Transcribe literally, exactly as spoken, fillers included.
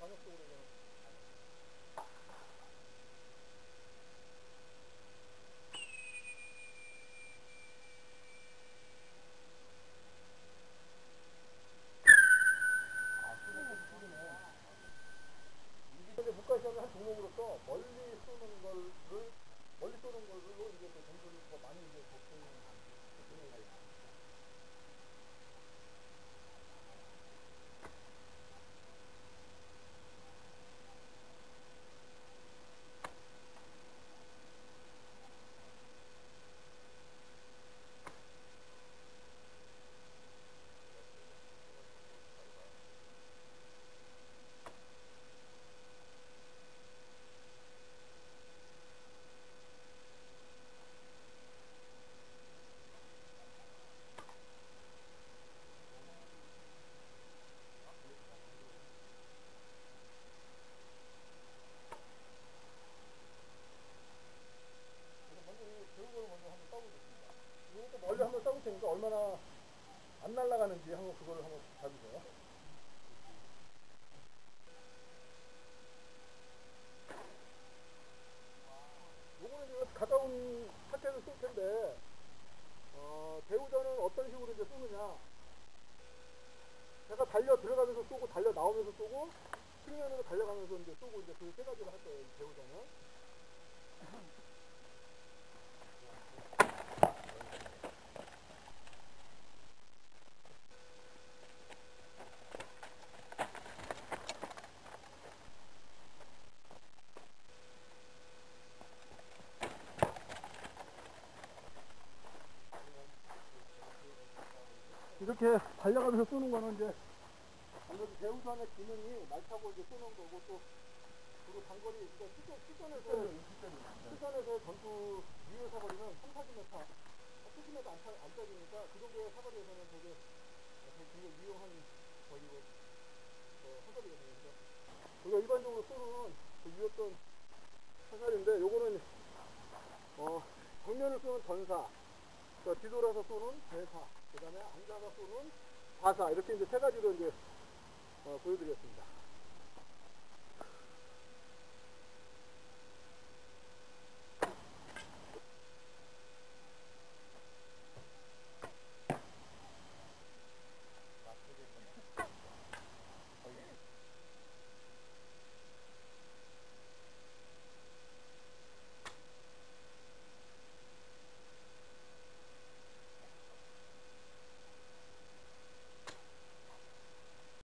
방역적으로 이거는 근데 국가시험은 한 종목으로서 멀리 쏘는 거를 멀리 쏘는 걸로 이제 그 점수를 더 많이 이제 보통은 쏘는 거예요. 멀리 한번 써볼 테니까 얼마나 안 날아가는지 한번 그걸 한번 봐주세요. 요거는 이제 가까운 타켓을 쏠 텐데, 어, 배우자는 어떤 식으로 이제 쏘느냐. 제가 달려 들어가면서 쏘고, 달려 나오면서 쏘고, 측면으로 달려가면서 이제 쏘고, 이제 그 세 가지를 할 거예요, 배우자는. 이렇게 달려가면서 쏘는 거는 이제 아무래도 배우자의 기능이 말 타고 이제 쏘는 거고, 또 그리고 장거리 그러니까 수전, 수전에서 수전에서 전투 위에 사거리는 삼, 사십 미터 사십 미터 안, 안 짜지니까 그 정도의 사거리에서는 되게 굉장히 유용한 거리고 어, 사거리거든요. 우리가 일반적으로 쏘는 그 유효던 사살인데, 요거는 어, 정면을 쏘는 전사, 그러니까 뒤돌아서 쏘는 대사, 그 다음에 앉아서 쏘는 과사, 이렇게 이제 세 가지로 이제 어, 보여드렸습니다.